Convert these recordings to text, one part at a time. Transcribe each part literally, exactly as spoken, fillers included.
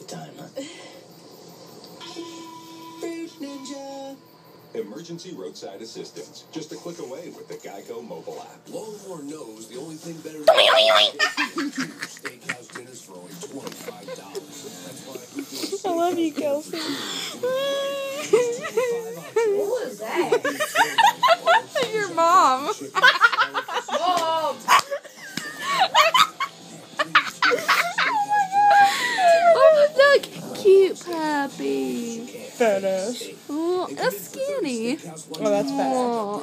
time, huh? Fruit Ninja. Emergency roadside assistance. Just a click away with the Geico mobile app. Longhorn knows the only thing better than steakhouse dinners for only twenty-five dollars. That's why we do I love you, Kelc. What was that? Your mom. Mom! Oh, look, cute puppy. Fat ass. Oh, that's skinny. Oh, that's fat. Oh.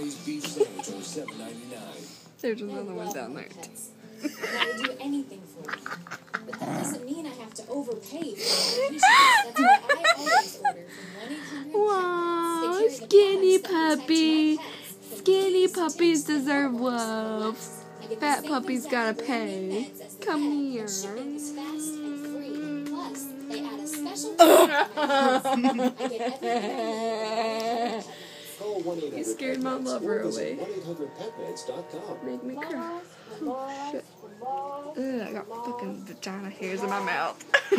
There's another one down there. I would do anything for you. But that doesn't mean I have to overpay for vacations. That's why I always order from one eight hundred Wow, skinny puppy. Skinny puppies deserve love. Fat puppies gotta pay. Come here. Shipping is fast and free. Plus, they add a special I get everything. You scared my lover away. one eight hundred pet meds dot com. Made me cry. Oh, shit. Ugh, I got fucking vagina hairs in my mouth.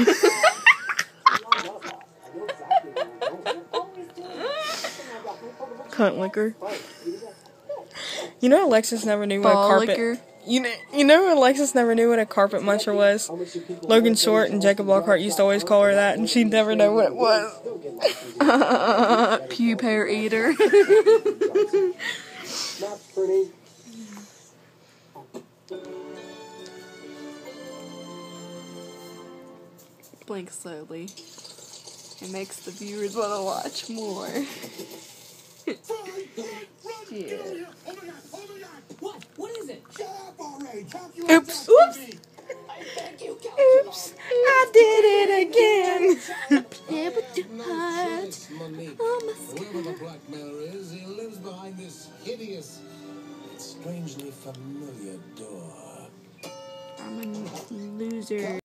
Cunt liquor. You know Alexis never knew what a Ball carpet... liquor. You know, you know Alexis never knew what a carpet muncher was? Logan Short and Jacob Lockhart used to always call her that, and she'd never know what it was. Pew pear eater. Blink slowly. It makes the viewers want to watch more. Yeah. What? What is it? Oops. Oops. Oops. I did it again. Play with your heart. Oh, my Whoever the blackmailer is, he lives behind this hideous, strangely familiar door. I'm a loser.